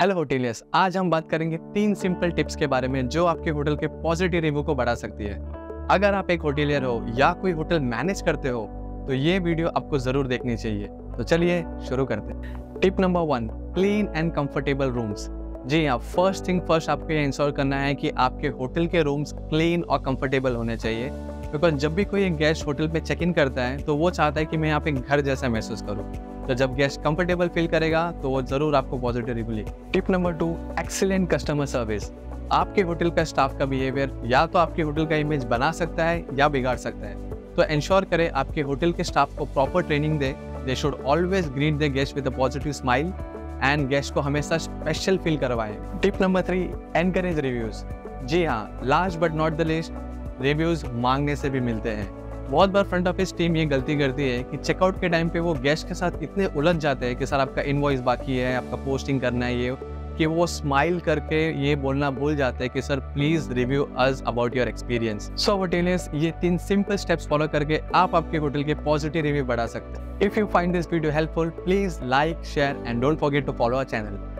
Hello hoteliers, आज हम बात करेंगे 3 सिंपल टिप्स के बारे में जो आपके होटल के पॉजिटिव रिव्यू को बढ़ा सकती है। अगर आप एक होटेलियर हो या कोई होटल मैनेज करते हो तो ये वीडियो आपको जरूर देखनी चाहिए। तो चलिए शुरू करते हैं। Tip number 1, clean and comfortable rooms. जी हाँ, फर्स्ट थिंग फर्स्ट आपको ये इंश्योर करना है कि आपके होटल के रूम्स क्लीन और कंफर्टेबल होने चाहिए, बिकॉज जब भी कोई एक गेस्ट होटल में चेक इन करता है तो वो चाहता है कि मैं यहाँ पे घर जैसा महसूस करूँ। तो जब गेस्ट कंफर्टेबल फील करेगा तो वो जरूर आपको पॉजिटिव रिव्यू लेगा। Tip number 2, excellent customer service. आपके होटल का स्टाफ का बिहेवियर या तो आपके होटल का इमेज बना सकता है या बिगाड़ सकता है, तो इंश्योर करें आपके होटल के स्टाफ को प्रॉपर ट्रेनिंग दे। They should always greet the guest with a positive smile and guest को हमेशा स्पेशल फील करवाएं। Tip number 3, encourage reviews. जी हाँ, last but not the least, reviews मांगने से भी मिलते हैं। बहुत बार फ्रंट ऑफिस टीम ये गलती करती है कि चेकआउट के टाइम पे वो गेस्ट के साथ इतने उलझ जाते हैं कि सर आपका इनवॉइस बाकी है, आपका पोस्टिंग करना है, ये कि वो स्माइल करके ये बोलना भूल जाते हैं कि sir please review us about your experience. So hoteliers, ये 3 सिंपल स्टेप्स फॉलो करके आप आपके होटल के पॉजिटिव रिव्यू बढ़ा सकते हैं। If you find this video helpful, please like, share and don't forget to follow our channel.